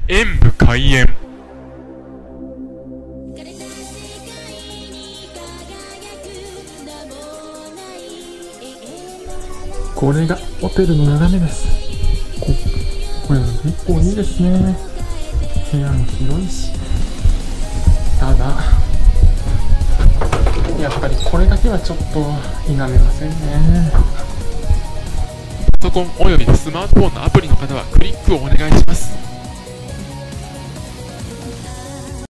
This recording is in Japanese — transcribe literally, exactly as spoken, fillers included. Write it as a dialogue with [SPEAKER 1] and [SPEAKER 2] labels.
[SPEAKER 1] 演武開演。これがホテルの眺めです。ここれ結構いいですね。部屋も広いし。ただやっぱりこれだけはちょっと否めませんね。パソコンおよびスマートフォンのアプリの方はクリックをお願いします。